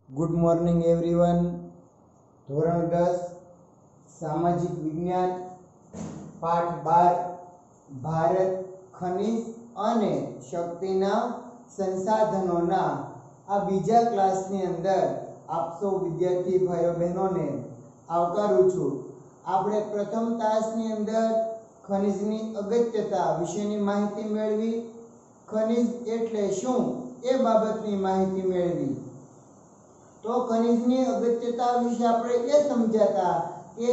Good morning everyone. ધોરણ 10 સામાજિક વિજ્ઞાન પાઠ 12 ભારત ખનિજ અને શક્તિના સંસાધનોના આ બીજા ક્લાસની અંદર આપ સૌ વિદ્યાર્થી ભાઈઓ બહેનોને આવકારું છું. આપણે પ્રથમ તાસની અંદર ખનિજની અગત્યતા વિશેની માહિતી મેળવી, ખનિજ એટલે શું એ બાબતની માહિતી મેળવી. તો ખનિજની અગત્યતા વિશે આપણે એ સમજ્યા કે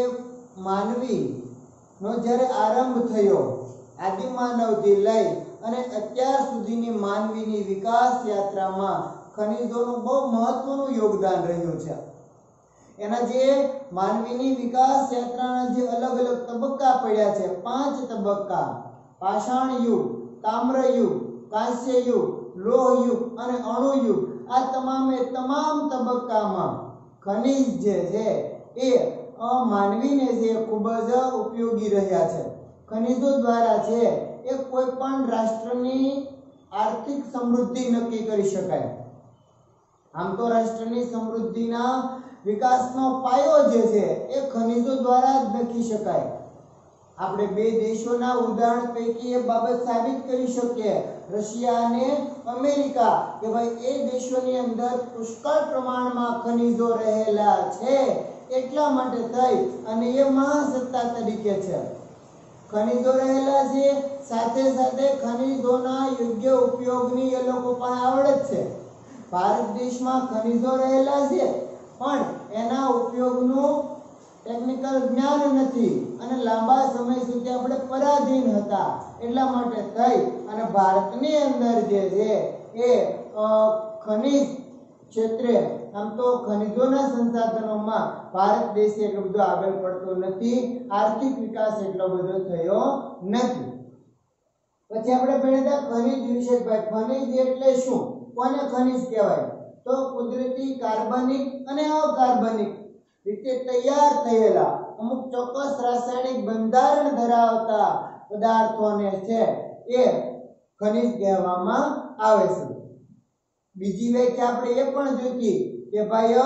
માનવીનો જ્યારે આરંભ થયો આદિમાનવથી લઈ અને અત્યાર સુધીની માનવીની વિકાસ યાત્રામાં ખનિજોનું બહુ મહત્વનું યોગદાન રહ્યું છે. એના જે માનવીની વિકાસ યાત્રાના જે અલગ અલગ તબક્કા પડ્યા છે, 5 તબક્કા: પાષાણ યુગ, તામ્ર યુગ, કાંસ્ય યુગ, લોહ યુગ અને અણુ યુગ. આ તમામે તમામ તબક્કામાં ખનિજ જે છે એ માનવીને જે ખૂબ જ ઉપયોગી રહ્યા છે. ખનિજો દ્વારા છે એ કોઈ પણ રાષ્ટ્રની આર્થિક સમૃદ્ધિ નક્કી કરી શકાય. આમ તો રાષ્ટ્રની સમૃદ્ધિના વિકાસનો પાયો જે છે એ ખનિજો દ્વારા જ નક્કી શકાય. આપણે 2 દેશોના ઉદાહરણ પૈકી એ બાબત સાબિત કરી શકીએ, રશિયા અને અમેરિકા, કે ભાઈ એ દેશોની અંદર પુષ્કળ પ્રમાણમાં ખનિજો રહેલા છે, એટલા માટે થઈ અને એ મહાસત્તા તરીકે છે. ખનિજો રહેલા છે, સાથે સાથે ખનિજોના યોગ્ય ઉપયોગની એ લોકો પણ આવડત છે. ભારત દેશમાં ખનિજો રહેલા છે પણ એના ઉપયોગનું ટેકનિકલ જ્ઞાન નથી અને લાંબા સમય સુધી આપણે પરાધીન હતા. એટલા માટે થઈ અને ભારતની અંદર જે છે એ ખનિજ ક્ષેત્રે, આમ તો ખનિજોના સંસાધનોમાં ભારત દેશ એટલો બધો આગળ પડતો નથી, આર્થિક વિકાસ એટલો બધો થયો નથી. પછી આપણે ભણ્યા ખનિજ વિશે. ખનિજ એટલે શું, કોને ખનિજ કહેવાય? તો કુદરતી કાર્બનિક અને અકાર્બનિક રીતે તૈયાર થયેલા અમુક ચોક્કસ રાસાયણિક બંધારણ ધરાવતા પદાર્થોને છે એ ખનિજ કહેવામાં આવે છે. બીજી વ્યાખ્યા આપણે એ પણ જોઈ કે ભાઈ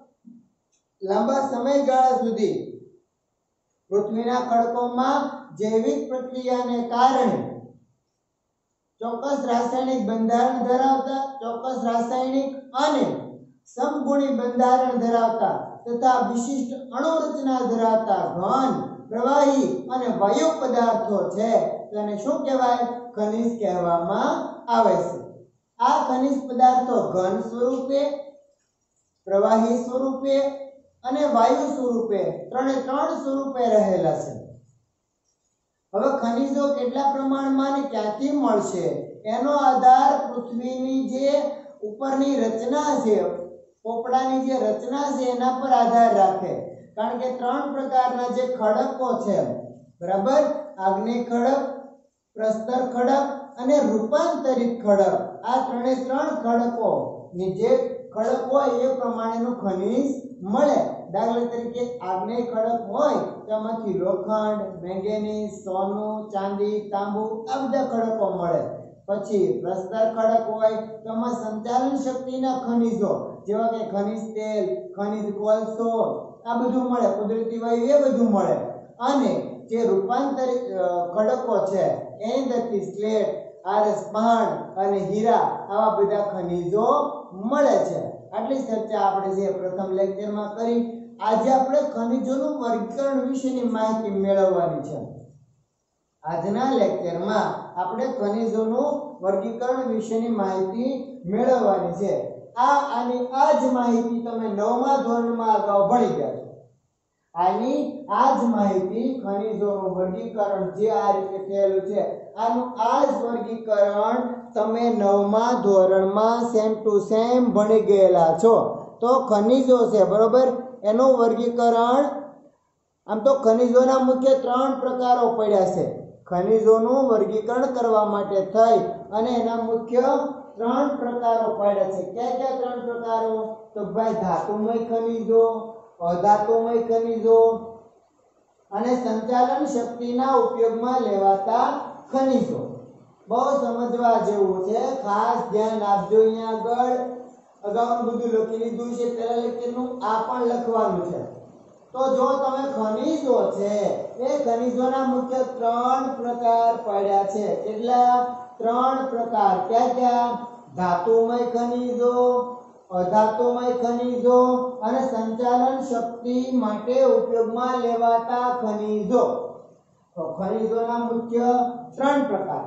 લાંબા સમયગાળા સુધી પૃથ્વીના ખડકોમાં જૈવિક પ્રક્રિયાને કારણે ચોક્કસ રાસાયણિક બંધારણ ધરાવતા, ચોક્કસ રાસાયણિક અને સમગુણી બંધારણ ધરાવતા તથા વિશિષ્ટ અણુ રચના ધરાવતા ઘન, પ્રવાહી અને વાયુ પદાર્થો છે તેને શું કહેવાય? ખનિજ કહેવામાં આવે છે. આ ખનિજ પદાર્થો ઘન સ્વરૂપે, પ્રવાહી સ્વરૂપે અને વાયુ સ્વરૂપે ત્રણે સ્વરૂપે રહેલા છે. હવે ખનિજો કેટલા પ્રમાણમાં અને ક્યાંથી મળશે એનો આધાર પૃથ્વીની જે ઉપરની રચના છે, પોપડાની જે રચના છે એના પર આધાર રાખે. કારણ કે 3 પ્રકારના જે ખડકો છે, બરાબર, આગ્નેય ખડક, પ્રસ્તર ખડક અને રૂપાંતરિત ખડક. આ 3 ખડકો ની જે ખડક હોય એ પ્રમાણેનું ખનિજ મળે. દાખલા તરીકે આગ્નેય ખડક હોય તેમાંથી લોખંડ, મેંગેનીઝ, સોનું, ચાંદી, તાંબુ આ બધા ખડકો મળે. પછી પ્રસ્તર ખડક હોય તેમાં સંચાલન શક્તિના ખનિજો જેવા કે ખનિજ તેલ, ખનિજ કોલસો આ બધું મળે, કુદરતી વાયુ એ બધું મળે. અને જે રૂપાંતરિત ખડકો છે એની અંદરથી સ્લેટ, આરસ પાણ અને હીરા આવા બધા ખનિજો મળે છે. આટલી ચર્ચા આપણે જે પ્રથમ લેક્ચરમાં કરી. આજે આપણે ખનિજોનું વર્ગીકરણ વિશેની માહિતી મેળવવાની છે. આજના લેક્ચરમાં આપણે ખનિજોનું વર્ગીકરણ વિશેની માહિતી મેળવવાની છે. આ જ માહિતી તમે 9મા ધોરણમાં અગાઉ ભણી ગયા છો. આ જ માહિતી ખનિજોનું વર્ગીકરણ જે આ રીતે થયેલું છે, આનું આ જ વર્ગીકરણ તમે 9મા ધોરણમાં સેમ ટુ સેમ ભણી ગયેલા છો. તો ખનિજો છે, બરોબર, એનું વર્ગીકરણ, આમ તો ખનિજોના મુખ્ય 3 પ્રકારો પડ્યા છે. ખનિજોનું વર્ગીકરણ કરવા માટે થઈ અને એના મુખ્ય 3 પ્રકારો પાડ્યા છે. કયા 3 પ્રકારો? તો ભાઈ ધાતુમય ખનિજો, અધાતુમય ખનિજો અને સંચાલન શક્તિના ઉપયોગમાં લેવાતા ખનિજો. બહુ સમજવા જેવું છે, ખાસ ધ્યાન આપજો અહીંયા આગળ. અગાઉનું બધું લખી લીધું છે, પહેલા લેક્ચરનું આ પણ લખવાનું છે. તો જો તમે ખનિજો છે એ ખનિજોના મુખ્ય 3 પ્રકાર પાડ્યા છે. કેટલા? 3 પ્રકાર. ક્યાં? ધાતુમય ખનિજો, અધાતુમય ખનિજો અને સંચાલન શક્તિ માટે ઉપયોગમાં લેવાતા ખનિજો. તો ખનિજોના મુખ્ય 3 પ્રકાર.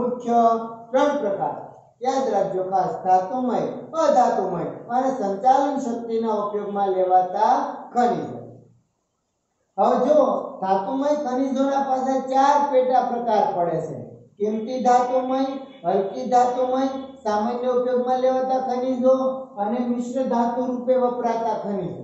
યાદ રાખજો ખાસ. ધાતુમય, અધાતુમય અને સંચાલન શક્તિના ઉપયોગમાં લેવાતા ખનિજો. હવે જો ધાતુમય ખનિજોના પાસે 4 પેટા પ્રકાર પડે છે. કિંમતી ધાતુમય, હલકી ધાતુમય, સામાન્ય ઉપયોગમાં લેવાતા ખનિજો અને મિશ્ર ધાતુ રૂપે વપરાતા ખનિજો.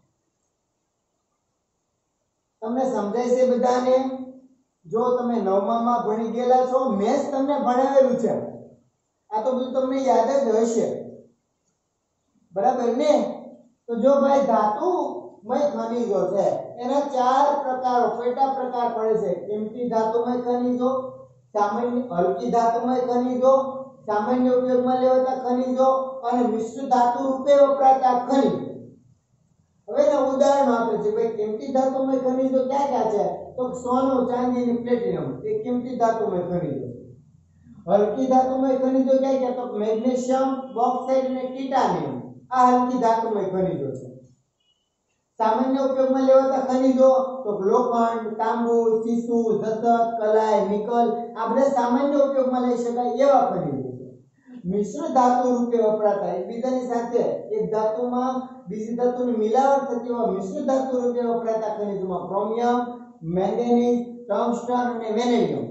તમને સમજાય છે બધાને? જો તમે 9મા ભણી ગયેલા છો, મેં તમને ભણાવેલું છે, આ તો બધું તમને યાદ જ હશે, બરાબર ને? તો જો ભાઈ ધાતુમય ખનિજો છે એના 4 પ્રકારો, પેટા પ્રકાર પડે છે. કિંમતી ધાતુમય ખનિજો, સામાન્ય હલકી ધાતુમય ખનિજો, સામાન્ય ઉપયોગમાં લેવાતા ખનિજો અને મિશ્ર ધાતુ રૂપે વપરાતા ખનિજો. હવે એના ઉદાહરણો આપે છે. ભાઈ કિંમતી ધાતુમય ખનિજો ક્યાં છે? તો સોનું, ચાંદી અને પ્લેટિનમ એ કિંમતી ધાતુમય ખનિજો. હલકી ધાતુમય ખનિજો ક્યાં? તો મેગ્નેશિયમ, બોક્સાઇટ અને ટાઇટાનિયમ આ હલકી ધાતુમય ખનિજો છે. સામાન્ય ઉપયોગમાં લેવાતા ખનિજો તો લોખંડ, તાંબુ, સીસુ, જસત, કલાય, નિકલ આ બધા સામાન્ય ઉપયોગમાં લઈ શકાય એવા ખનિજો છે. મિશ્ર ધાતુ રૂપે વપરાતા, એકબીજાની સાથે એક ધાતુમાં બીજી ધાતુની મિલાવટ થતી હોય મિશ્ર ધાતુ રૂપે વપરાતા ખનિજોમાં ક્રોમિયમ, મેંગેનીઝ, ટંગસ્ટન અને વેનેડિયમ.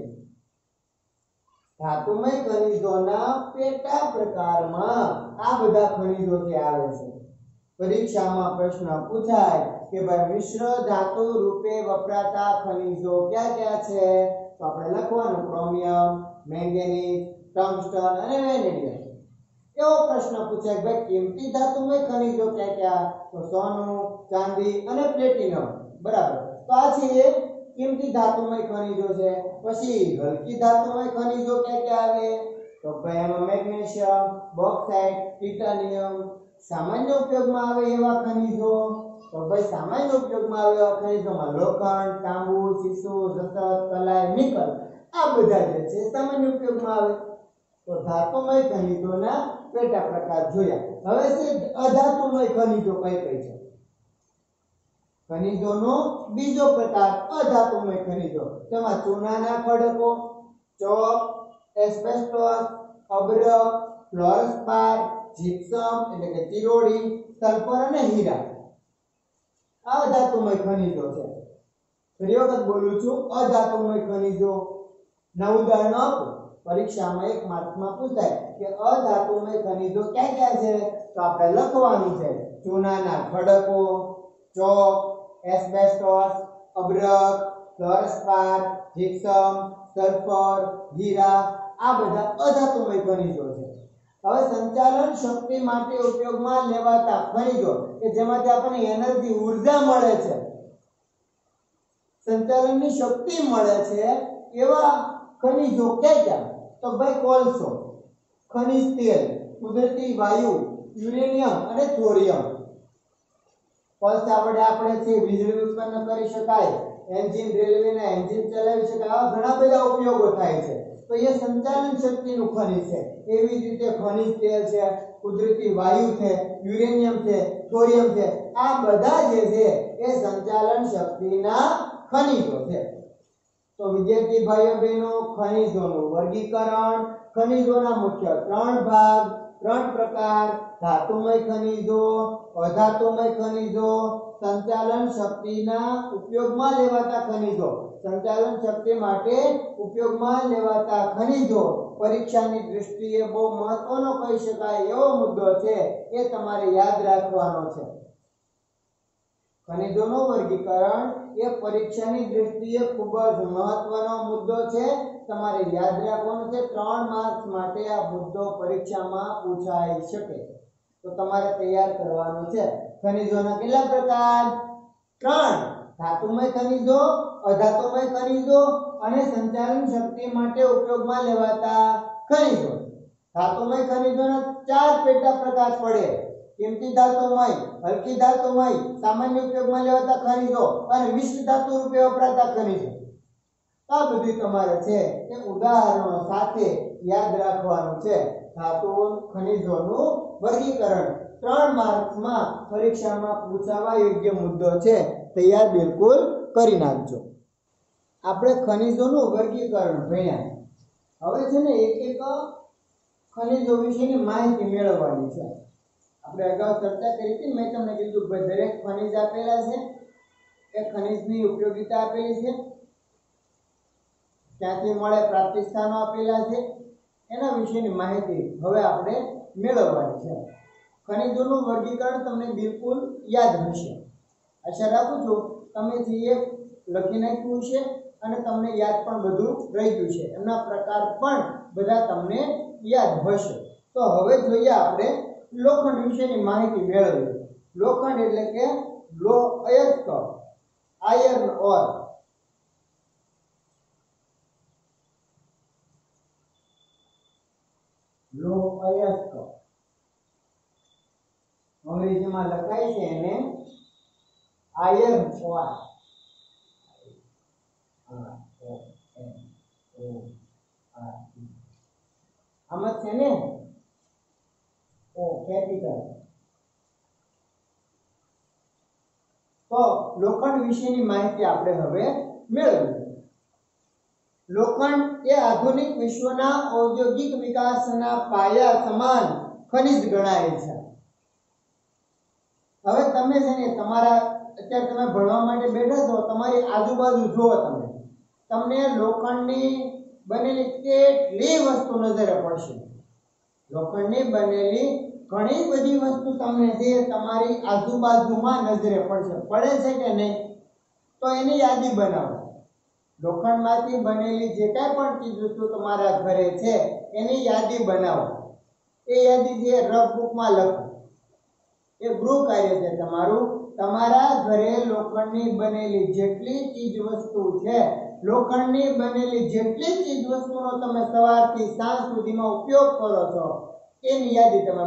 ધાતુમય ખનિજોના પેટા પ્રકારમાં આ બધા ખનિજો આવે છે. પરીક્ષામાં પ્રશ્ન પૂછાય કે ભાઈ મિશ્ર ધાતુ રૂપે વપરાતા ખનિજો ક્યાં છે? તો આપણે લખવાનું ક્રોમિયમ, મેંગેનીઝ, ટંગસ્ટન અને વેનેડિયમ. એવો પ્રશ્ન પૂછાય કે ભાઈ કિંમતી ધાતુમય ખનિજો ક્યાં? તો સોનું, ચાંદી અને પ્લેટિનમ. બરાબર. તો આ છે કિંમતી ધાતુમય ખનિજો છે. પછી હલકી ધાતુમય ખનિજો ક્યાં આવે? તો ભાઈ એમાં મેગ્નેશિયમ, બોક્સાઇટ, ટાઇટાનિયમ. સામાન્ય ઉપયોગમાં આવે એવા ખનિજો તો ભાઈ સામાન્ય ઉપયોગમાં આવે એવા ખનિજોમાં લોખંડ, તાંબુ, સીસુ, જસત, કલાય, નિકલ આ બધા જે છે સામાન્ય ઉપયોગમાં આવે. તો ધાતુમય ખનિજોના પેટા પ્રકાર જોયા. હવે છે અધાતુમય ખનિજો કઈ છે? ખનિજોનો બીજો પ્રકાર અધાતુમય ખનિજો. તેમાં ચૂનાના ખડકો, ચોક, એસ્બેસ્ટોસ, અબ્રક, ફ્લોરસ્પાર, જીપ્સમ એટલે કે ચિરોડી, સલ્ફર અને હીરા આ અધાતુમય ખનિજો છે. ફરી વખત બોલું છું, અધાતુમય ખનિજો ના ઉદાહરણો આપો. પરીક્ષામાં 1 માર્કમાં પૂછાય કે અધાતુમય ખનિજો ક્યાં છે? તો આપણે લખવાનું છે ચૂનાના ખડકો, ચોક, એસ્બેસ્ટોસ, અબ્રક, ફ્લોરસ્પાર, જીપ્સમ, સલ્ફર, હીરા આ બધા અધાતુમય ખનિજો છે. હવે સંચાલન શક્તિ માટે ઉપયોગમાં લેવાતા ખનિજો કે જેમાંથી આપણને એનર્જી ઉર્જા મળે છે, સંચાલનની શક્તિ મળે છે એવા ખનિજો ક્યાં? તો ભાઈ કોલસો, ખનિજ તેલ, કુદરતી વાયુ, યુરેનિયમ અને થોરિયમ. કોલસા વડે આપણે છે વીજળી ઉત્પન્ન કરી શકાય, એન્જિન, રેલવેના એન્જિન ચલાવી શકાય, આવા ઘણા બધા ઉપયોગો થાય છે. તો એ સંચાલન શક્તિનું ખનિજ છે. એવી જ રીતે ખનિજ તેલ છે, કુદરતી વાયુ છે, યુરેનિયમ છે, થોરિયમ છે આ બધા જે છે એ સંચાલન શક્તિના ખનિજો છે. તો વિદ્યાર્થી ભાઈઓ બહેનો ખનિજોનું વર્ગીકરણ, ખનિજોના મુખ્ય 3 ભાગ, 3 પ્રકાર: ધાતુમય ખનિજો, અધાતુમય ખનિજો, સંચાલન શક્તિના ઉપયોગમાં લેવાતા ખનિજો. સંચાલન શક્તિ માટે ઉપયોગમાં લેવાતા ખનિજો પરીક્ષાની દૃષ્ટિએ બહુ મહત્વનો કહી શકાય એવો મુદ્દો છે, એ તમારે યાદ રાખવાનો છે. ખનિજોનું વર્ગીકરણ એ પરીક્ષાની દૃષ્ટિએ ખૂબ જ મહત્વનો મુદ્દો છે, તમારે યાદ રાખવાનો છે. 3 માર્ક્સ માટે આ મુદ્દો પરીક્ષામાં પૂછાઈ શકે, તો તમારે તૈયાર કરવાનો છે. ખનિજોના કેટલા પ્રકાર? 3: ધાતુમય ખનિજો, અધાતુમય ખનિજો અને સંચાલન શક્તિ માટે ઉપયોગમાં લેવાતા ખનિજો. ધાતુમય ખનિજોના 4 પેટા પ્રકાર પડે: કિંમતી ધાતુમય, હલકી ધાતુમય, સામાન્ય ઉપયોગમાં લેવાતા ખનિજો અને મિશ્ર ધાતુ રૂપે વપરાતા ખનિજો. આ બધી તમારે છે એ ઉદાહરણો સાથે યાદ રાખવાનું છે. ધાતુઓ ખનિજોનું વર્ગીકરણ 3 માર્ક્સમાં પરીક્ષામાં પૂછાવા યોગ્ય મુદ્દો છે. તૈયાર બિલકુલ કરી નાખજો. આપણે ખનિજોનું વર્ગીકરણ ભણ્યા. હવે છે ને એક એક ખનિજો વિશેની માહિતી મેળવવાની છે. આપણે અગાઉ ચર્ચા કરી હતી. મેં તમને કીધું કે દરેક ખનિજ આપેલા છે, એ ખનિજની ઉપયોગિતા આપેલી છે, ક્યાંથી મળે પ્રાપ્તિ સ્થાનો આપેલા છે, એના વિશેની માહિતી હવે આપણે મેળવવાની છે. ખનિજોનું વર્ગીકરણ તમને બિલકુલ યાદ હશે. આશા રાખું છું તમે જે લખી નાખ્યું છે અને તમને યાદ પણ બધું રહી ગયું છે. એમના પ્રકાર પણ બધા તમને યાદ હશે. તો હવે જોઈએ આપણે લોખંડ વિશેની માહિતી મેળવીએ. લોખંડ એટલે કે અયસ્ક, આયર્ન ઓર. અયસ્ક અંગ્રેજીમાં લખાય છે એને આયર્ન ઓર. આમાં છે ને ઓ કેપિટલ. તો લોખંડ વિશેની માહિતી આપણે હવે મેળવીએ. લોખંડ એ આધુનિક વિશ્વના ઔદ્યોગિક વિકાસના પાયા સમાન ખનિજ ગણાય છે. હવે તમે છે ને તમારા અત્યારે તમે ભણવા માટે બેઠા છો, તમારી આજુબાજુ જુઓ તમે, તમને લોખંડની બનેલી કેટલી વસ્તુ નજરે પડશે. લોખંડની બનેલી ઘણી બધી વસ્તુ તમને જે તમારી આજુબાજુમાં નજરે પડશે. પડે છે કે નહીં? તો એની યાદી બનાવો. લોખંડમાંથી બનેલી જે કાંઈ પણ ચીજ વસ્તુ તમારા ઘરે છે એની યાદી બનાવો. એ યાદી જે રફ બુકમાં લખો. એ ગૃહ કાર્ય છે તમારું. તમારા ઘરે લોખંડની બનેલી જેટલી ચીજ વસ્તુ છે, લોખંડની બનેલી જેટલી ચીજ વસ્તુનો તમે સવારથી સાંજ સુધીમાં ઉપયોગ કરો છો એની યાદી તમે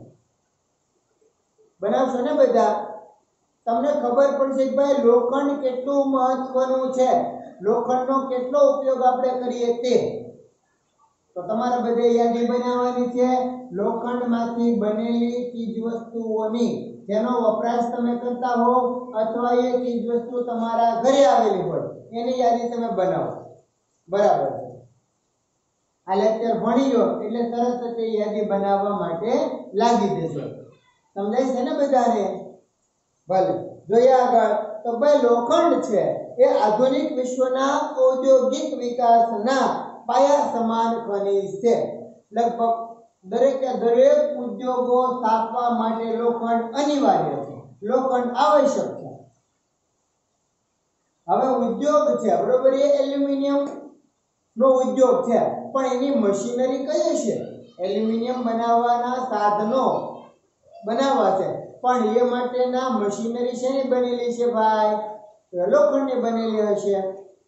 બનાવશો ને બધા. તમને ખબર પડશે કે ભાઈ લોખંડ કેટલું મહત્વનું છે, લોખંડનો કેટલો ઉપયોગ આપણે કરીએ તે. તો તમારે બધે યાદી બનાવવાની છે. લોખંડમાંથી બનેલી ચીજ વસ્તુઓની જેનો વપરાશ તમે કરતા હો અથવા એ ચીજ વસ્તુ તમારા ઘરે આવેલી હોય એની યાદી તમે બનાવો. બરાબર છે? આ લેક્ચર ભણી લો એટલે તરત જ એ યાદી બનાવવા માટે લાગી જજો. સમજાય છે ને બધાને? ભલે જોઈએ આગળ. તો ભાઈ લોખંડ છે એ આધુનિક વિશ્વના ઔદ્યોગિક વિકાસના પાયા સમાન ખનિજ છે. લગભગ દરેક ઉદ્યોગો સ્થાપવા માટે લોખંડ અનિવાર્ય છે, લોખંડ આવશ્યક છે. હવે ઉદ્યોગ છે બરોબર, એ એલ્યુમિનિયમ નો ઉદ્યોગ છે, પણ એની મશીનરી કઈ છે? એલ્યુમિનિયમ બનાવવાના સાધનો બનાવવા છે, પણ એ માટેના મશીનરી શેની બનેલી છે ભાઈ? લોખંડની બનેલી હશે.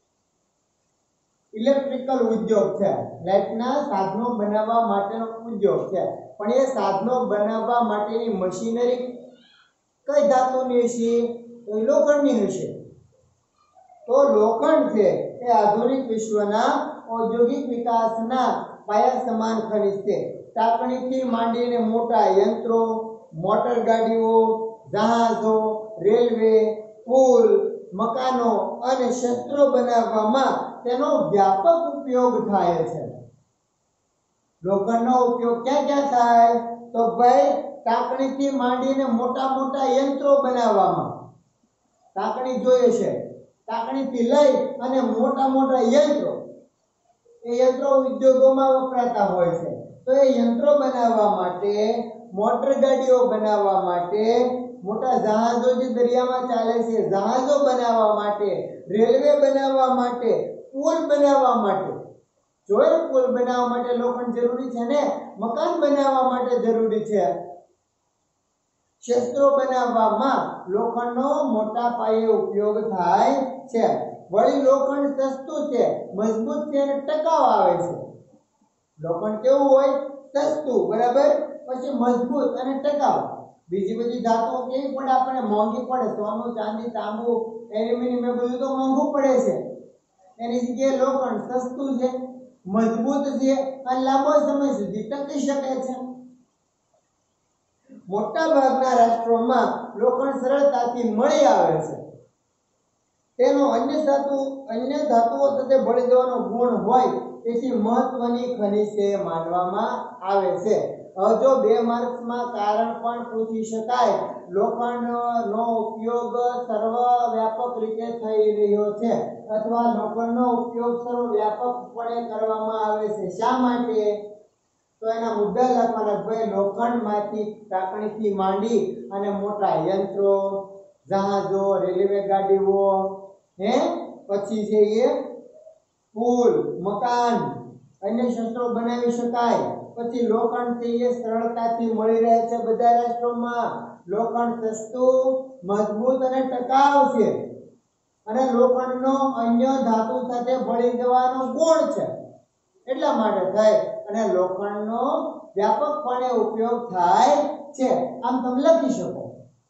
ઇલેક્ટ્રિકલ ઉદ્યોગ છે, લાઇટના સાધનો બનાવવા માટેનો ઉદ્યોગ છે, પણ એ સાધનો બનાવવા માટેની મશીનરી કઈ ધાતુની હશે? તો એ લોખંડની હશે. તો લોખંડ છે એ આધુનિક વિશ્વના ઔદ્યોગિક વિકાસના પાયા સમાન ખનિજ છે. ટાંકણીથી માંડીને મોટા યંત્રો, મોટર ગાડીઓ, જહાજો, રેલવે, પુલ, મકાનો અને શસ્ત્રો બનાવવામાં તેનો વ્યાપક ઉપયોગ થાય છે. લોખંડનો ઉપયોગ ક્યાં ક્યાં થાય? તો ભાઈ ટાંકણીથી માંડીને મોટા મોટા યંત્રો બનાવવામાં. ટાંકણી જોઈએ છે, ટાંકણીથી લઈ અને મોટા મોટા યંત્રો, એ યંત્રો ઉદ્યોગોમાં વપરાતા હોય છે. તો એ યંત્રો બનાવવા માટે, મોટર ગાડીઓ બનાવવા માટે, મોટા જહાજો જે દરિયામાં ચાલે છે જહાજો બનાવવા માટે, રેલવે બનાવવા માટે, પુલ બનાવવા માટે. જોઈ પુલ બનાવવા માટે લોખંડ જરૂરી છે ને, મકાન બનાવવા માટે જરૂરી છે. શસ્ત્રો બનાવવામાં લોખંડનો મોટા પાયે ઉપયોગ થાય છે. વળી લોખંડ સસ્તું છે, મજબૂત છે અને ટકાઉ આવે છે. લોખંડ કેવું હોય? સસ્તું, બરાબર, પછી મજબૂત અને ટકાઉ. બીજી બધી ધાતુઓ કેવી પડે આપણને? મોંઘી પડે. સોનું, ચાંદી, તાંબુ, એલ્યુમિનિયમ એ બધું તો મોંઘું પડે છે. એની જગ્યાએ લોખંડ સસ્તું છે, મજબૂત છે અને લાંબો સમય સુધી ટકી શકે છે. મોટા ભાગના રાષ્ટ્રોમાં લોખંડ સરળતાથી મળી આવે છે. તેનો અન્ય ધાતુઓ સાથે ભળી જવાનો ગુણ હોય તેથી મહત્વની ખનિજ તે માનવામાં આવે છે. હવે જો 2 માર્ક્સમાં કારણ પણ પૂછી શકાય, લોખંડનો ઉપયોગ સર્વવ્યાપક રીતે થઈ રહ્યો છે અથવા લોખંડનો ઉપયોગ સર્વવ્યાપકપણે કરવામાં આવે છે. શા માટે? તો એના મુદ્દા લખવાના. ભાઈ, લોખંડમાંથી ટાંકણીથી માંડી અને મોટા યંત્રો, જહાજો, રેલવે ગાડીઓ, પછી છે એ પુલ, મકાન, અન્ય શસ્ત્રો બનાવી શકાય. પછી લોખંડ છે એ સરળતાથી મળી રહે છે બધા રાષ્ટ્રોમાં. લોખંડ સસ્તું, મજબૂત અને ટકાઉ છે અને લોખંડનો અન્ય ધાતુ સાથે ભળી જવાનો ગુણ છે. એટલા માટે થાય અને લોખંડનો વ્યાપકપણે ઉપયોગ થાય છે. આમ તમે લખી શકો.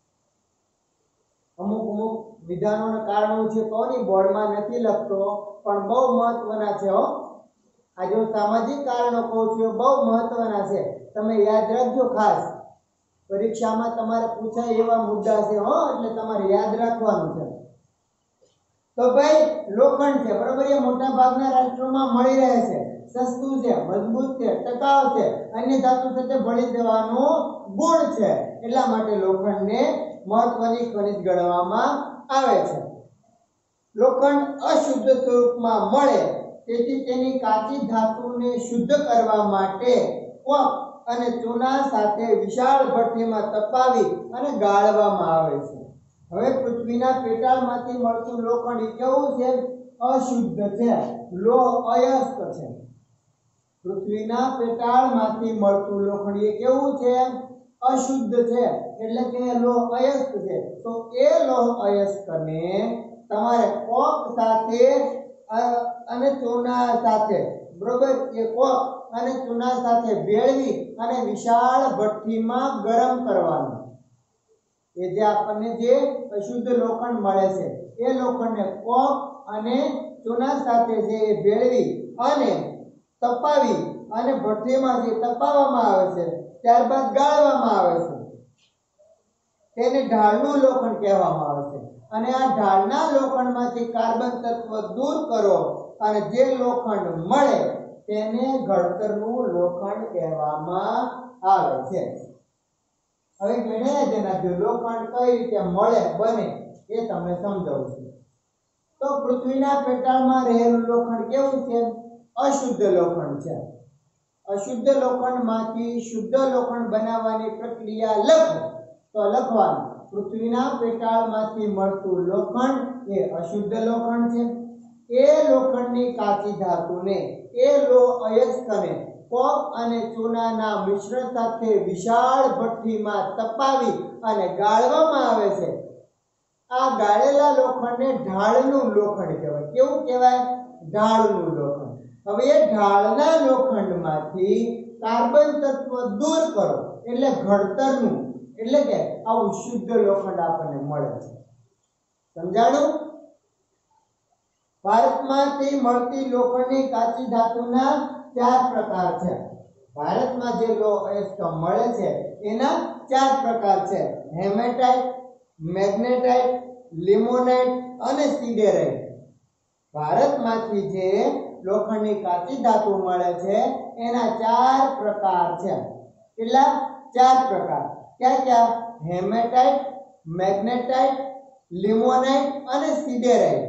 અમુક વિધાનો અને કારણો છે કોની બોર્ડમાં નથી લખતો પણ બહુ મહત્વના છે હો. આ જો સામાજિક કારણો કહું છું બહુ મહત્વના છે, તમે યાદ રાખજો. ખાસ પરીક્ષામાં તમારે પૂછાય એવા મુદ્દા છે હો, એટલે તમારે યાદ રાખવાનું છે. તો ભાઈ, લોખંડ છે બરોબર, એ મોટા ભાગના રાષ્ટ્રોમાં મળી રહે છે, સસ્તું છે, મજબૂત છે, ટકાઉ છે, અન્ય ધાતુ સાથે ભળી જવાનો ગુણ છે. એટલા માટે લોખંડને મહત્વની ખનિજ ગણવામાં આવે છે. લોખંડ અશુદ્ધ સ્વરૂપમાં મળે તેથી તેની કાચી ધાતુને શુદ્ધ કરવા માટે કોક અને ચૂના સાથે વિશાળ ભઠ્ઠીમાં તપાવી અને ગાળવામાં આવે છે. હવે પૃથ્વીના પેટાળમાંથી મળતું લોખંડ કેવું છે? અશુદ્ધ છે, લોહ અયસ્ક છે. પૃથ્વીના પેટાળમાંથી મળતું લોખંડ એ કેવું છે? અશુદ્ધ છે, એટલે કે લોહ અયસ્ક છે. તો એ લોહ અયસ્કને તમારે કોક સાથે અને ચૂના સાથે, બરોબર, એ કોક અને ચૂના સાથે ભેળવી અને વિશાળ ભઠ્ઠીમાં ગરમ કરવાનું. એ જે આપણને જે અશુદ્ધ લોખંડ મળે છે એ લોખંડને કોક અને ચૂના સાથે જે ભેળવી અને તપાવી અને ભઠ્ઠીમાં જે તપાવવામાં આવે છે ત્યારબાદ ગાળવામાં આવે છે. તેને ઢાળનું લોખંડ કહેવામાં આવે છે. અને આ ઢાળના લોખંડમાંથી કાર્બન તત્વ દૂર કરો અને જે લોખંડ મળે તેને ઘડતરનું લોખંડ કહેવામાં આવે છે. હવે ગણ્યા જેના જો લોખંડ કઈ રીતે મળે બને એ તમને સમજાવું છું. તો પૃથ્વીના પેટાળમાં રહેલું લોખંડ કેવું છે? અશુદ્ધ લોખંડ છે. અશુદ્ધ લોખંડમાંથી શુદ્ધ લોખંડ બનાવવાની પ્રક્રિયા લખો તો લખવાનું પૃથ્વીના પેટાળમાંથી મળતું લોખંડ એ અશુદ્ધ લોખંડ છે. એ લોખંડની કાચી ધાતુને એ લોહ અયસ્કને કોક અને ચૂનાના મિશ્રણ સાથે વિશાળ ભઠ્ઠીમાં તપાવી અને ગાળવામાં આવે છે. આ ગાળેલા લોખંડને ઢાળનું લોખંડ કહેવાય. કેવું કહેવાય? ઢાળનું લોખંડ. હવે એ ઢાળના લોખંડમાંથી કાર્બન તત્વ દૂર કરો એટલે ઘડતરનું, એટલે કે આવું શુદ્ધ લોખંડ આપણને મળે છે. સમજાણું? ભારતમાંથી મળતી લોખંડની કાચી ધાતુના 4 પ્રકાર છે. ભારતમાં જે લોહ અયસ્ક મળે છે એના 4 પ્રકાર છે: હેમેટાઇટ, મેગ્નેટાઇટ, લિમોનાઇટ અને સિડેરાઇટ. ભારતમાંથી જે લોખંડની કાચી ધાતુ મળે છે એના 4 પ્રકાર છે. કેટલા? 4 પ્રકાર. ક્યાં ક્યાં? હેમેટાઇટ, મેગ્નેટાઇટ, લિમોનાઇટ અને સિડેરાઇટ.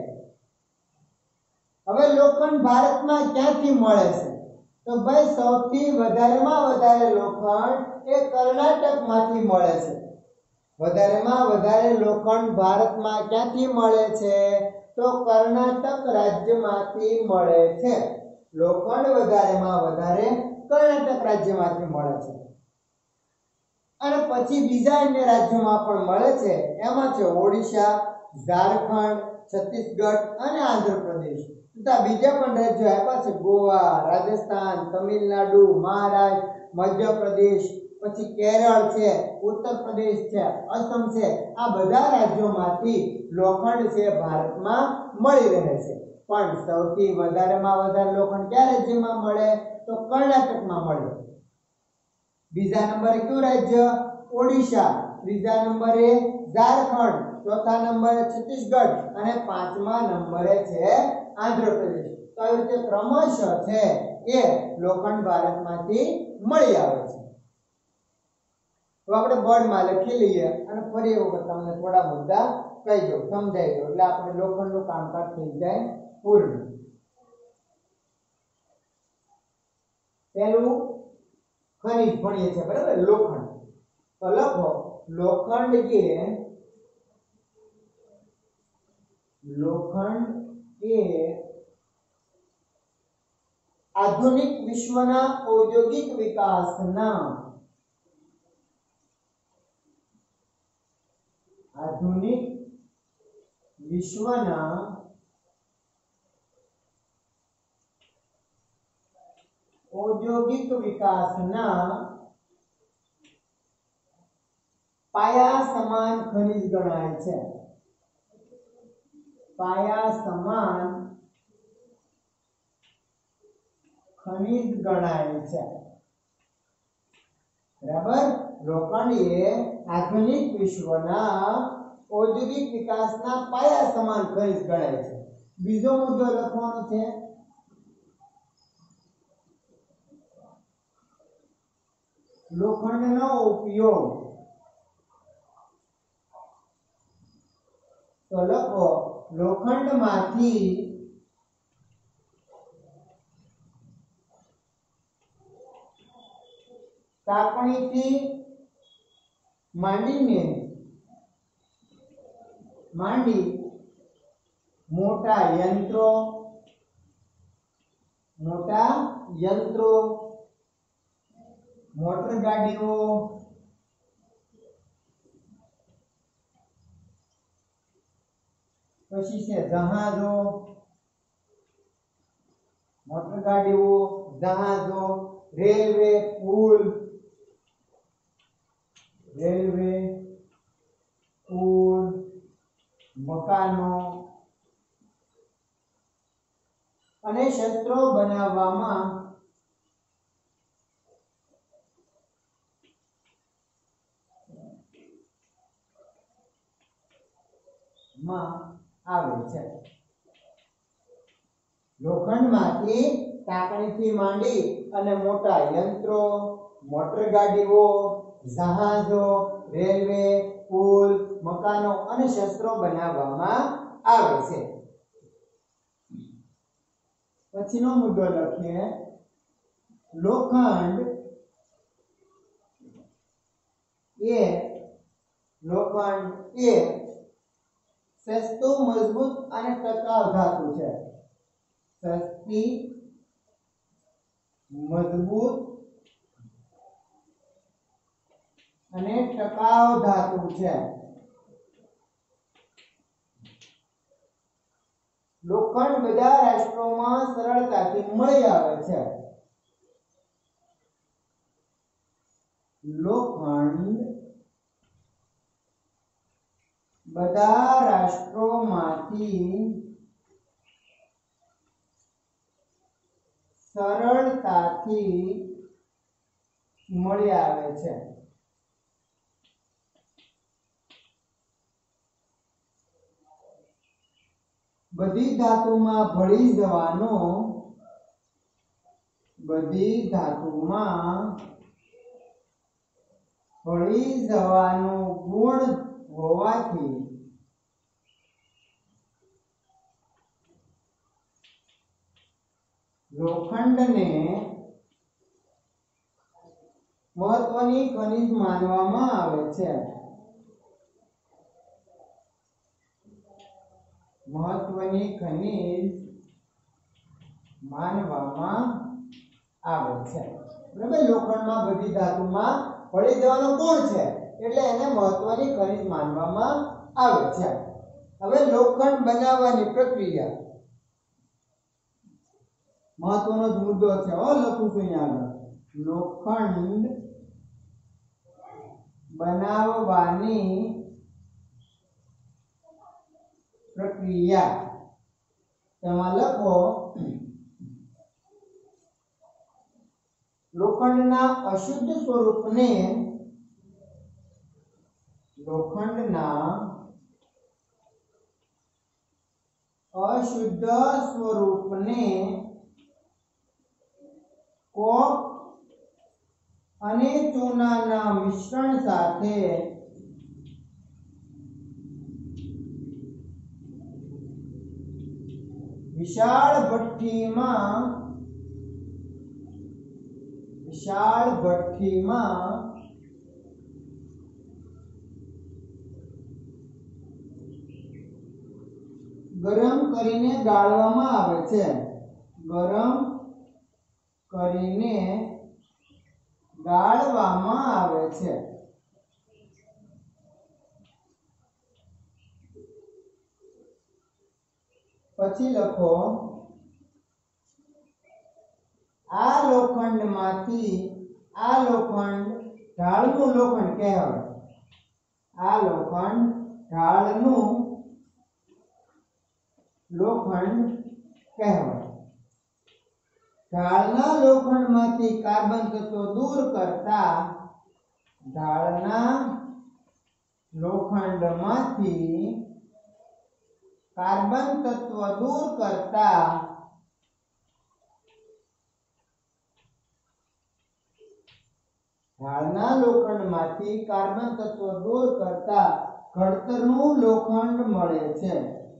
હવે લોખંડ ભારતમાં ક્યાંથી મળે છે? તો ભાઈ, સૌથી વધારેમાં વધારે લોખંડ એ કર્ણાટકમાંથી મળે છે. વધારેમાં વધારે લોખંડ ભારતમાં ક્યાંથી મળે છે? તો કર્ણાટક રાજ્યમાંથી મળે છે. લોખંડ વધારેમાં વધારે કર્ણાટક રાજ્યમાંથી મળે છે. અને પછી બીજા અન્ય રાજ્યોમાં પણ મળે છે. એમાં છે ઓડિશા, ઝારખંડ, છત્તીસગઢ અને આંધ્રપ્રદેશ. બીજા પણ રાજ્યો આપ્યા છે: ગોવા, રાજસ્થાન, તમિલનાડુ, મહારાષ્ટ્ર, મધ્યપ્રદેશ, પછી કેરળ છે, ઉત્તર પ્રદેશ છે, અસમ છે, આ બધા રાજ્યોમાંથી લોખંડ છે ભારતમાં મળી રહે છે। પણ સૌથી વધારેમાં વધારે લોખંડ કયા રાજ્યમાં મળે? તો કર્ણાટકમાં મળે। બીજા નંબરે કયું રાજ્ય? ઓડિશા। ત્રીજા નંબરે ઝારખંડ, ચોથા નંબરે છત્તીસગઢ અને પાંચમા નંબરે છે આંધ્રપ્રદેશ। તો આવી રીતે ક્રમશઃ છે એ લોખંડ ભારતમાંથી મળી આવે છે। તો આપણે બોર્ડમાં લખી લઈએ અને ફરી એક વખત તમને થોડા મુદ્દા કહી દઉં, સમજાઈ દઉં, એટલે આપણે લોખંડનું કામકાજ થઈ જાય પૂર્ણ। પહેલું ખનિજ ભણીએ છીએ, બરાબર? લોખંડ તો લખો લોખંડ એ આધુનિક વિશ્વના ઔદ્યોગિક વિકાસના પાયા સમાન ખનિજ ગણાય છે। પાયા સમાન ખનિજ ગણાય છે, બરાબર? લોખંડ એ આધુનિક વિશ્વના ઔદ્યોગિક વિકાસના પાયા સમાન ખનિજ ગણાય છે। બીજો મુદ્દો લખવાનો છે લોખંડનો ઉપયોગ। તો લખો લોખંડમાંથી તાપણીથી માંડી મોટા યંત્રો, મોટર ગાડીઓ, પછી છે જહાજો, મોટર ગાડીઓ, જહાજો, રેલવે, પુલ, મકાનો અને શસ્ત્રો બનાવવામાં આવે છે। લોખંડમાંથી તાકણીથી માંડી અને મોટા યંત્રો, મોટર ગાડીઓ, જહાજો, રેલવે, પુલ, મકાનો અને શસ્ત્રો બનાવવામાં આવે છે। પછીનો મુદ્દો લખીએ લોખંડ એ સસ્તું, મજબૂત અને ટકાઉ ધાતુ છે। સસ્તી, મજબૂત અને ટકાઉ ધાતુ છે। લોખંડ બધા રાષ્ટ્રોમાં સરળતાથી મળી આવે છે। લોખંડ બધા રાષ્ટ્રોમાંથી સરળતાથી મળી આવે છે। બધી ધાતુમાં ભળી જવાનો ગુણ હોવાથી લોખંડને મહત્વની ખનિજ માનવામાં આવે છે। મહત્વની ખનિજ માનવામાં આવે છે, બરાબર? લોખંડમાં બધી ધાતુમાં ભળી જવાનો ગુણ છે એટલે એને મહત્વની ખનિજ માનવામાં આવે છે। હવે લોખંડ બનાવવાની પ્રક્રિયા મહત્વનો જ મુદ્દો છે, લખું છું અહીંયા આગળ। લોખંડ બનાવવાની પ્રક્રિયા તેમાં લખો લોખંડના અશુદ્ધ સ્વરૂપને કોક અને ચૂનાના મિશ્રણ સાથે વિશાળ ભઠ્ઠીમાં ગરમ કરીને ગાળવામાં આવે છે. પછી લખો આ લોખંડ ઢાળનું લોખંડ કહેવાય. આ લોખંડ ઢાળનું લોખંડ કહેવાય. ઢાળના લોખંડમાંથી કાર્બન તત્વો દૂર કરતા કાર્બન તત્વ દૂર કરતા ઘડતરનું લોખંડ મળે છે.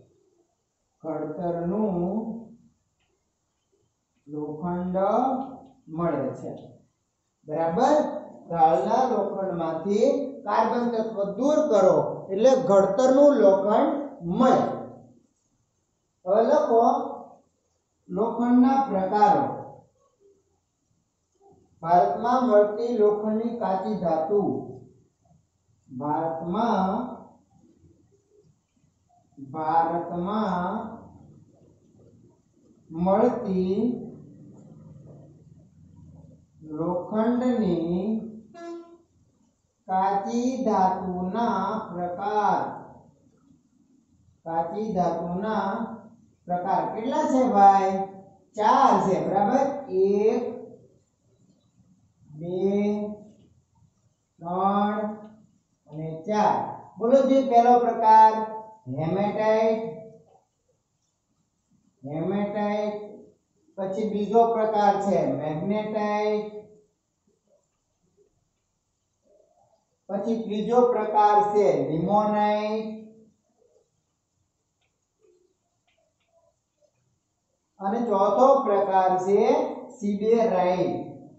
બરાબર. ઢાળના લોખંડમાંથી કાર્બન તત્વ દૂર કરો એટલે ઘડતરનું લોખંડ મળે. હવે લખો લોખંડના પ્રકારો. ભારતમાં મળતી લોખંડની કાચી ધાતુ. ભારતમાં મળતી લોખંડની કાચી ધાતુના પ્રકાર કેટલા છે ભાઈ? 4 છે. બરાબર. 1 2 3 અને 4. બોલો જે પહેલો પ્રકાર હેમેટાઇટ. પછી બીજો પ્રકાર છે મેગ્નેટાઇટ. પછી ત્રીજો પ્રકાર છે લિમોનાઇટ. અને ચોથો પ્રકાર છે સિડેરાઇટ.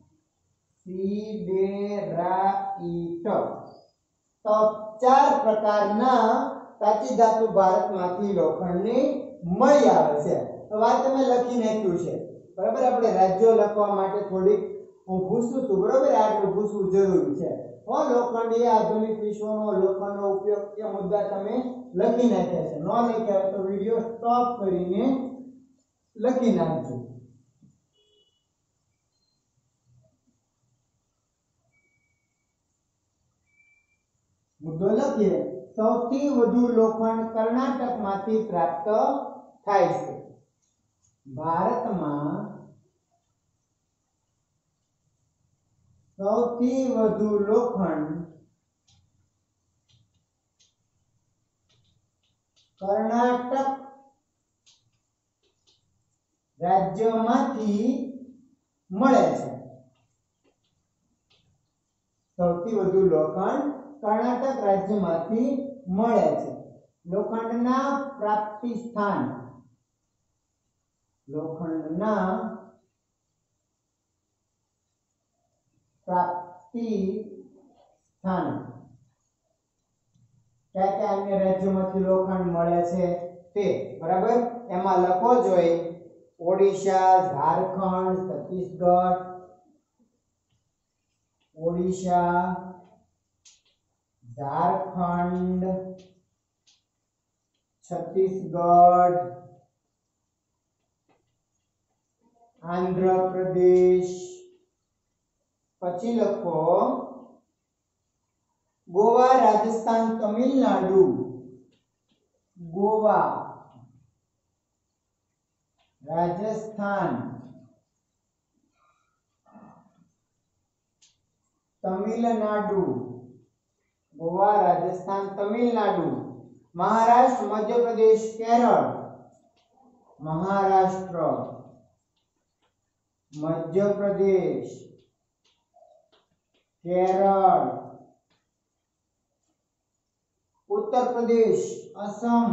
તો 4 પ્રકારના કાચી ધાતુ ભારતમાંથી લોખંડની મળી આવે છે. તો વાત તમે લખી નાખ્યું છે. બરાબર. આપણે રાજ્યો લખવા માટે થોડીક ભૂસવું હતું. બરાબર. આટલું ભૂસવું જરૂરી છે. લોખંડી આધુનિક વિશ્વનો લોખંડનો ઉપયોગ એ મુદ્દા તમે લખી નાખ્યા છે. ન લખ્યા હોય તો વિડિયો સ્ટોપ કરીને લખી નાખજો. મુદ્દો લખીએ. સૌથી વધુ લોખંડ કર્ણાટકમાંથી પ્રાપ્ત થાય છે. ભારતમાં સૌથી વધુ લોખંડ કર્ણાટક રાજ્યમાંથી મળે છે. સૌથી વધુ લોખંડ કર્ણાટક રાજ્યમાંથી મળે છે. લોખંડના પ્રાપ્તિ સ્થાન ક્યાં ક્યાં અન્ય રાજ્યોમાંથી લોખંડ મળે છે તે. બરાબર. એમાં લખો જોઈએ ઓડિશા, ઝારખંડ, છત્તીસગઢ. ઓડિશા, ઝારખંડ, છત્તીસગઢ, આંધ્ર પ્રદેશ. પછી લખો गोवा, राजस्थान, तमिलनाडु, गोवा, राजस्थान, तमिलनाडु, गोवा, राजस्थान, तमिलनाडु, महाराष्ट्र, मध्य प्रदेश, केरल, महाराष्ट्र, मध्य प्रदेश, केरल, उत्तर प्रदेश, असम,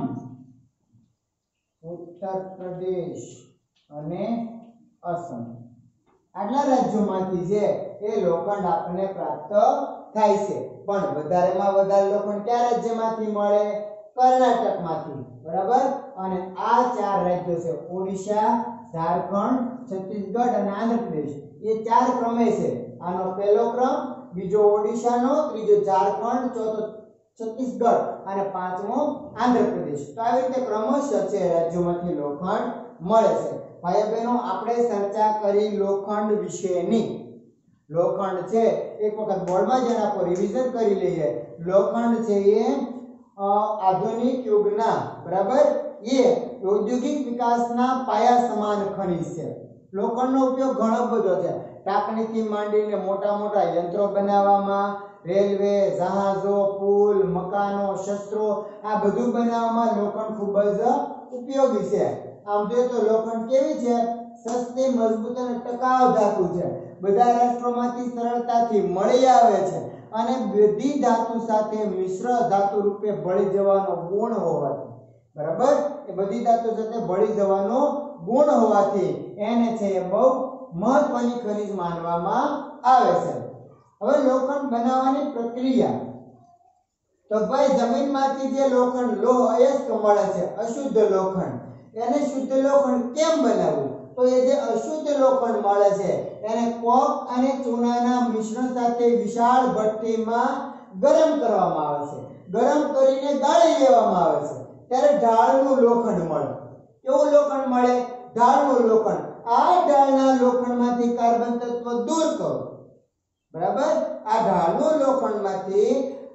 उत्तर प्रदेश અને असम આટલા રાજ્યોમાંથી જે એ લોખંડ આપણને પ્રાપ્ત થાય છે પણ વધારેમાં વધારે લોખંડ કયા રાજ્યમાંથી મળે કર્ણાટકમાંથી બરાબર અને આ ચાર રાજ્યો છે ઓડિશા ઝારખંડ છત્તીસગઢ અને આંધ્રપ્રદેશ એ ચાર ક્રમે છે આનો પહેલો ક્રમ બીજો ઓડિશાનો ત્રીજો ઝારખંડ ચોથો છત્તીસગઢ અને પાંચમો આંધ્રપ્રદેશ તો આવી રીતે ક્રમશઃ છે રાજ્યોમાંથી લોખંડ મળે છે ભાઈ બહેનો આપણે ચર્ચા કરી લોખંડ વિશેની લોખંડ છે એક વખત બોર્ડમાં જ એના પર રિવિઝન કરી લઈએ લોખંડ છે એ આધુનિક યુગના બરાબર એ ઔદ્યોગિક વિકાસના પાયા સમાન ખનિજ છે લોખંડનો ઉપયોગ ઘણો બધો છે ટાંકણીથી માંડીને મોટા મોટા યંત્રો બનાવવામાં રેલવે જહાજો પુલ મકાનો શસ્ત્રો આ બધું બનાવવામાં લોખંડ ખૂબ જ ઉપયોગી છે આમ જોઈએ તો લોખંડ કેવી છે સસ્તી મજબૂત અને ટકાઉ ધાતુ છે બધા રાષ્ટ્રોમાંથી સરળતાથી મળી આવે છે અને બધી ધાતુ સાથે મિશ્ર ધાતુ રૂપે ભળી જવાનો ગુણ હોવાથી બરાબર એ બધી ધાતુ સાથે ભળી જવાનો ગુણ હોવાથી એને છે એ બહુ મહત્વની ખનિજ માનવામાં આવે છે હવે લોખંડ બનાવવાની પ્રક્રિયા તો ભાઈ જમીનમાંથી જે લોખંડ લોહ અયસ્ક મળે છે અશુદ્ધ લોખંડ એને શુદ્ધ લોખંડ કેમ બનાવવું તો એ જે અશુદ્ધ લોખંડ મળે છે એને કોક અને ચૂનાના મિશ્રણ સાથે વિશાળ ભઠ્ઠીમાં ગરમ કરવામાં આવે છે ગરમ કરીને ગાળી લેવામાં આવે છે ત્યારે ઢાળનું લોખંડ મળે કેવું લોખંડ મળે ઢાળનું લોખંડ આ ઢાળના લોખંડમાંથી કાર્બન તત્વ દૂર કરો બરાબર આ ઢાળના લોખંડમાંથી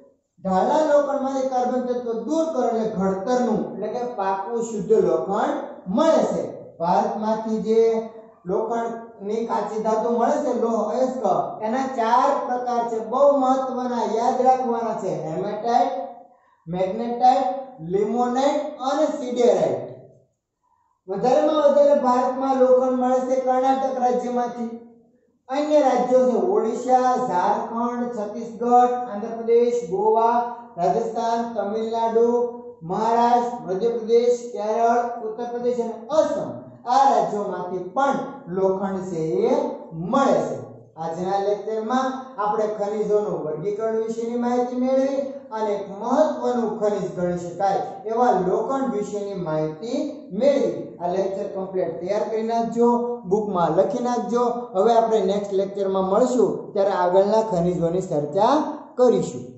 કાર્બન તત્વ દૂર કરો એટલે ઘડતરનું એટલે કે પાકું શુદ્ધ લોખંડ મળે છે ભારતમાંથી જે લોખંડની કાચી ધાતુ મળે છે લોહ અયસ્ક એના ચાર પ્રકાર છે બહુ મહત્વના યાદ રાખવાના છે હેમેટાઇટ મેગ્નેટાઇટ લિમોનાઇટ અને સિડેરાઇટ વધારેમાં વધારે ભારતમાં લોખંડ મળે છે કર્ણાટક રાજ્યમાંથી अन्य राज्यों से ओडिशा झारखंड छत्तीसगढ़ आंध्र प्रदेश गोवा राजस्थान तमिलनाडु महाराष्ट्र मध्य प्रदेश केरल उत्तर प्रदेश અને असम આ રાજ્યોમાંથી પણ લોખંડ છે એ મળે છે આજના લેક્ચરમાં આપણે ખનિજોનું વર્ગીકરણ વિશેની માહિતી મેળવી અને એક મહત્વનું ખનિજ ગણી શકાય એવા લોખંડ વિશેની માહિતી મેળવી આ લેક્ચર કમ્પ્લીટ તૈયાર કરી નાખજો બુકમાં લખી નાખજો હવે આપણે નેક્સ્ટ લેક્ચરમાં મળશું ત્યારે આગળના ખનિજોની ચર્ચા કરીશું।